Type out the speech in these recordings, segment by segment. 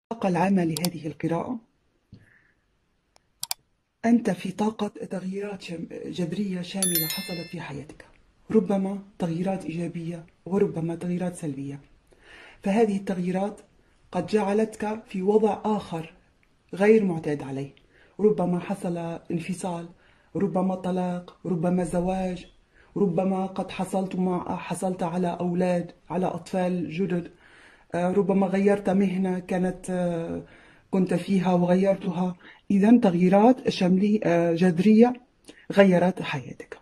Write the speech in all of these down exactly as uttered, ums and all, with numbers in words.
الطاقة العامة لهذه القراءة: أنت في طاقة تغييرات شم- جذرية شاملة حصلت في حياتك، ربما تغييرات إيجابية وربما تغييرات سلبية. فهذه التغييرات قد جعلتك في وضع آخر غير معتاد عليه. ربما حصل انفصال، ربما طلاق، ربما زواج، ربما قد حصلت مع حصلت على أولاد، على أطفال جدد. آه، ربما غيرت مهنة كانت آه، كنت فيها وغيرتها. إذا تغييرات شملية آه، جذرية غيرت حياتك.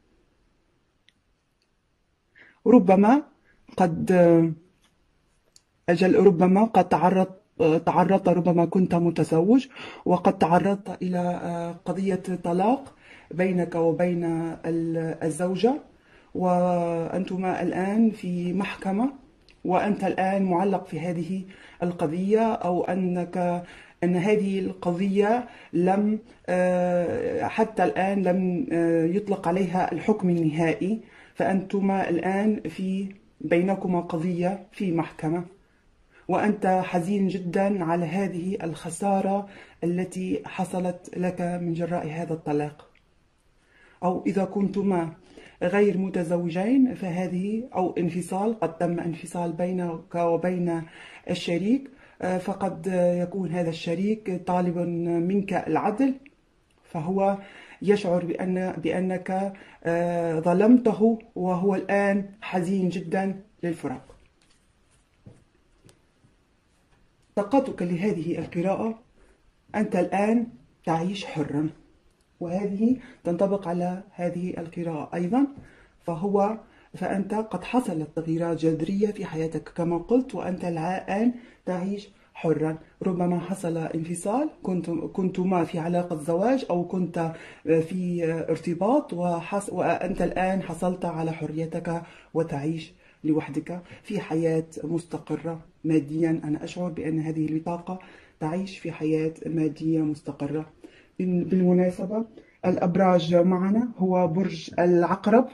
ربما قد آه، أجل ربما قد تعرضت تعرضت ربما كنت متزوج وقد تعرضت إلى آه، قضية طلاق بينك وبين ال- الزوجة، وأنتما الآن في محكمة، وأنت الآن معلق في هذه القضية، أو أنك أن هذه القضية لم آه، حتى الآن لم آه، يطلق عليها الحكم النهائي. فأنتما الآن في بينكما قضية في محكمة، وأنت حزين جدا على هذه الخسارة التي حصلت لك من جراء هذا الطلاق. أو إذا كنتما غير متزوجين فهذه أو انفصال، قد تم انفصال بينك وبين الشريك، آه، فقد يكون هذا الشريك طالبا منك العدل، فهو يشعر بأن بأنك آه، ظلمته، وهو الآن حزين جدا للفراق. طاقتك لهذه القراءة: أنت الآن تعيش حرا، وهذه تنطبق على هذه القراءة أيضا. فهو فأنت قد حصلت تغييرات جذرية في حياتك كما قلت، وأنت الآن تعيش حرا. ربما حصل انفصال، كنت كنتما في علاقة زواج أو كنت في ارتباط، وحص وأنت الآن حصلت على حريتك وتعيش لوحدك في حياة مستقرة ماديا. أنا أشعر بأن هذه البطاقة تعيش في حياة مادية مستقرة. بالمناسبة، الأبراج معنا هو برج العقرب،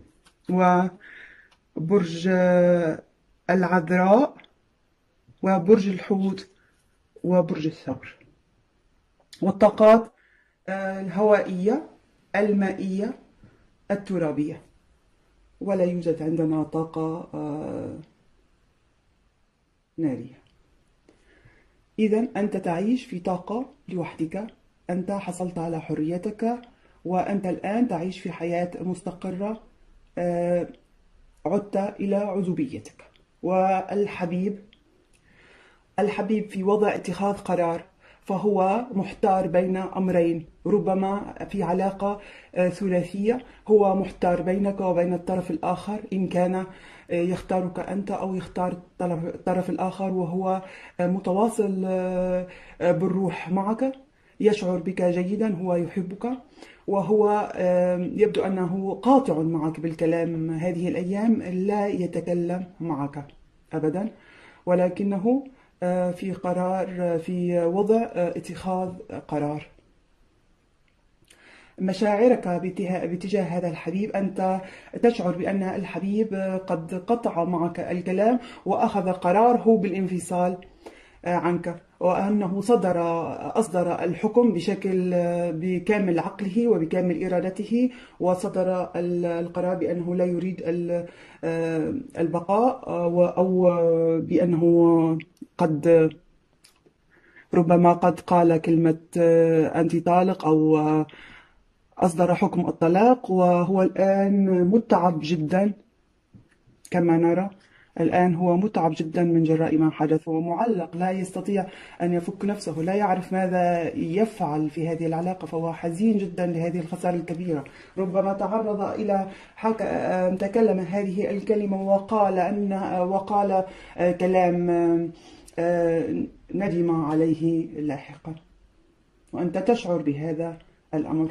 وبرج العذراء، وبرج الحوت، وبرج الثور. والطاقات الهوائية، المائية، الترابية، ولا يوجد عندنا طاقة نارية. إذا أنت تعيش في طاقة لوحدك، أنت حصلت على حريتك، وأنت الآن تعيش في حياة مستقرة. آه، عدت إلى عزوبيتك. والحبيب الحبيب في وضع اتخاذ قرار، فهو محتار بين أمرين. ربما في علاقة آه، ثلاثية، هو محتار بينك وبين الطرف الآخر، إن كان آه، يختارك أنت أو يختار الطرف الطرف الآخر، وهو آه، متواصل آه، آه، بالروح معك، يشعر بك جيدا، هو يحبك، وهو آه، يبدو أنه قاطع معك بالكلام هذه الأيام، لا يتكلم معك أبدا، ولكنه آه، في قرار آه، في وضع آه، اتخاذ قرار. مشاعرك باتها- باتجاه هذا الحبيب: أنت تشعر بأن الحبيب آه، قد قطع معك الكلام وأخذ قراره بالانفصال آه، عنك، وأنه صدر أصدر الحكم بشكل آه، بكامل عقله وبكامل إرادته، وصدر ال- القرار بأنه لا يريد ال- آه، البقاء، آه، و- أو آه، بأنه قد ربما قد قال كلمة آه، أنت طالق، أو آه، أصدر حكم الطلاق، وهو الآن متعب جدا كما نرى. الآن هو متعب جدا من جراء ما حدث، ومعلق لا يستطيع أن يفك نفسه، لا يعرف ماذا يفعل في هذه العلاقة، فهو حزين جدا لهذه الخسارة الكبيرة. ربما تعرض إلى حك... آه، تكلم هذه الكلمة وقال أن آه، وقال آه، كلام آه، آه، ندم عليه لاحقا، وأنت تشعر بهذا الأمر.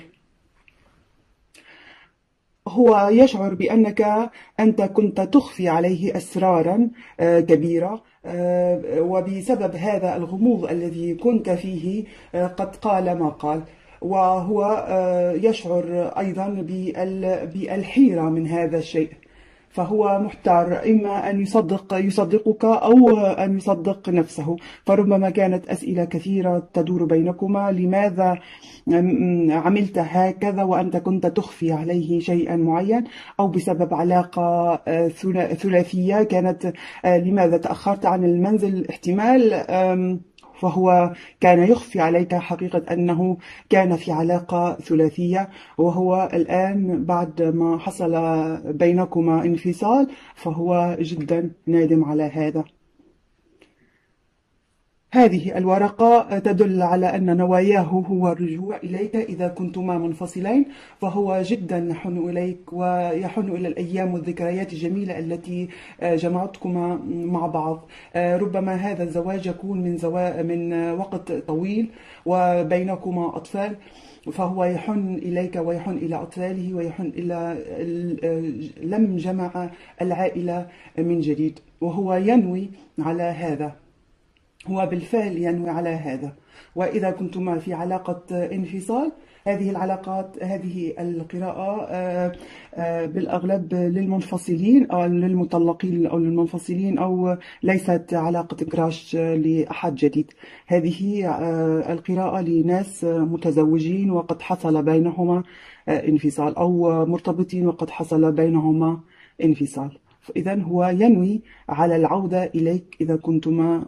هو يشعر بأنك أنت كنت تخفي عليه أسرارا آه، كبيرة، آه، وبسبب هذا الغموض الذي كنت فيه آه، قد قال ما قال. وهو آه، يشعر أيضا بال- بالحيرة من هذا الشيء، فهو محتار، إما أن يصدق يصدقك أو أن يصدق نفسه. فربما كانت أسئلة كثيرة تدور بينكما: لماذا عملت هكذا وأنت كنت تخفي عليه شيئا معين؟ أو بسبب علاقة ثلاثية كانت: لماذا تأخرت عن المنزل؟ احتمال فهو كان يخفي عليك حقيقة أنه كان في علاقة ثلاثية، وهو الآن بعد ما حصل بينكما انفصال فهو جدا نادم على هذا. هذه الورقة تدل على أن نواياه هو الرجوع إليك إذا كنتما منفصلين، فهو جدا يحن إليك ويحن إلى الأيام والذكريات الجميلة التي جمعتكما مع بعض. ربما هذا الزواج يكون من, زوا... من وقت طويل وبينكما أطفال، فهو يحن إليك ويحن إلى أطفاله ويحن إلى لم جمع العائلة من جديد، وهو ينوي على هذا، هو بالفعل ينوي على هذا. وإذا كنتما في علاقة انفصال، هذه العلاقات هذه القراءة بالأغلب للمنفصلين أو للمطلقين أو للمنفصلين، أو ليست علاقة كراش لأحد جديد. هذه القراءة لناس متزوجين وقد حصل بينهما انفصال، أو مرتبطين وقد حصل بينهما انفصال. إذن هو ينوي على العودة إليك إذا كنتما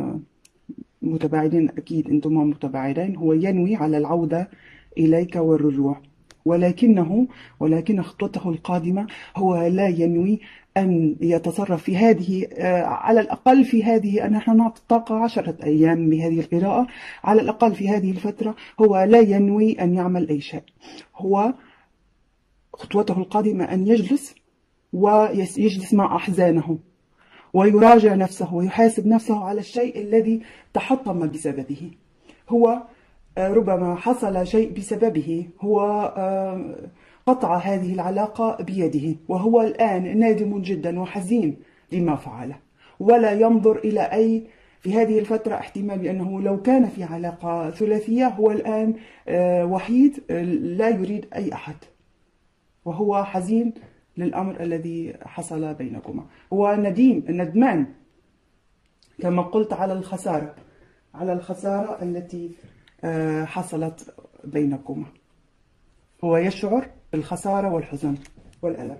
متباعدين، أكيد أنتما متباعدين، هو ينوي على العودة إليك والرجوع، ولكنه ولكن خطوته القادمة هو لا ينوي أن يتصرف في هذه، على الأقل في هذه، نحن نعطي الطاقة عشرة أيام بهذه القراءة، على الأقل في هذه الفترة هو لا ينوي أن يعمل أي شيء. هو خطوته القادمة أن يجلس ويجلس مع أحزانه ويراجع نفسه ويحاسب نفسه على الشيء الذي تحطم بسببه. هو ربما حصل شيء بسببه، هو قطع هذه العلاقة بيده، وهو الآن نادم جدا وحزين لما فعله، ولا ينظر إلى أي في هذه الفترة احتمال، لأنه لو كان في علاقة ثلاثية هو الآن وحيد لا يريد أي أحد، وهو حزين للأمر الذي حصل بينكما. هو نديم ندمان كما قلت على الخسارة على الخسارة التي حصلت بينكما. هو يشعر بالخسارة والحزن والألم.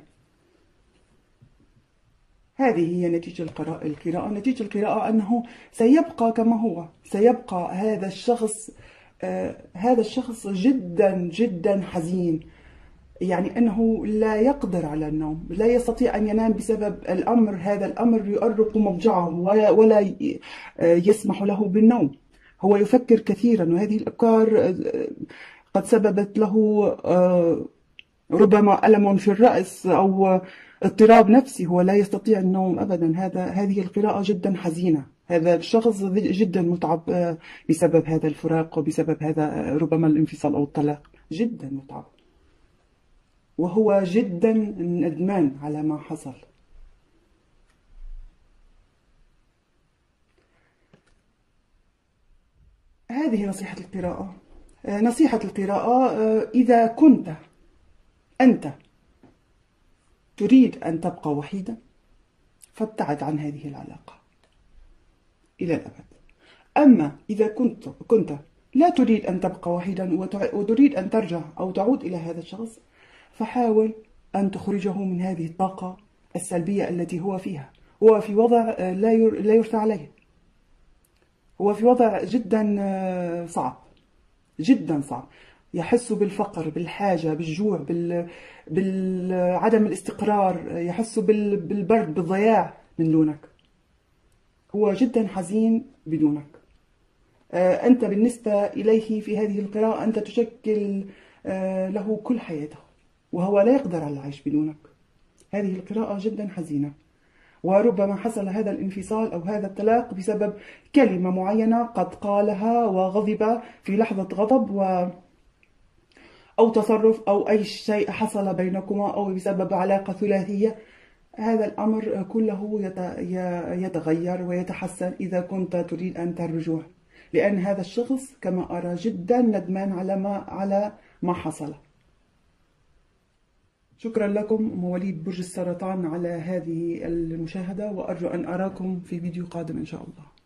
هذه هي نتيجة القراءة. القراءة نتيجة القراءة أنه سيبقى كما هو، سيبقى هذا الشخص هذا الشخص جدا جدا حزين، يعني أنه لا يقدر على النوم، لا يستطيع أن ينام بسبب الأمر هذا. الأمر يؤرق مضجعه ولا يسمح له بالنوم. هو يفكر كثيرا، وهذه الأفكار قد سببت له ربما ألم في الرأس أو اضطراب نفسي، هو لا يستطيع النوم أبدا. هذا هذه القراءة جدا حزينة. هذا الشخص جدا متعب بسبب هذا الفراق وبسبب هذا ربما الانفصال أو الطلاق، جدا متعب، وهو جدا ندمان على ما حصل. هذه نصيحة القراءة. نصيحة القراءة: إذا كنت أنت تريد أن تبقى وحيدا فابتعد عن هذه العلاقة إلى الأبد. أما إذا كنت كنت لا تريد أن تبقى وحيدا وتريد أن ترجع أو تعود إلى هذا الشخص، فحاول أن تخرجه من هذه الطاقة السلبية التي هو فيها. هو في وضع لا يرثى عليه، هو في وضع جدا صعب، جدا صعب. يحس بالفقر، بالحاجة، بالجوع، بال... بالعدم الاستقرار، يحس بال... بالبرد، بالضياع من دونك. هو جدا حزين بدونك. أنت بالنسبة إليه في هذه القراءة أنت تشكل له كل حياته، وهو لا يقدر على العيش بدونك. هذه القراءة جدا حزينة، وربما حصل هذا الانفصال أو هذا الطلاق بسبب كلمة معينة قد قالها وغضب في لحظة غضب، و أو تصرف أو أي شيء حصل بينكما، أو بسبب علاقة ثلاثية. هذا الأمر كله يتغير ويتحسن إذا كنت تريد أن الرجوع، لأن هذا الشخص كما أرى جدا ندمان على ما على ما حصل. شكرا لكم مواليد برج السرطان على هذه المشاهدة، وأرجو أن أراكم في فيديو قادم إن شاء الله.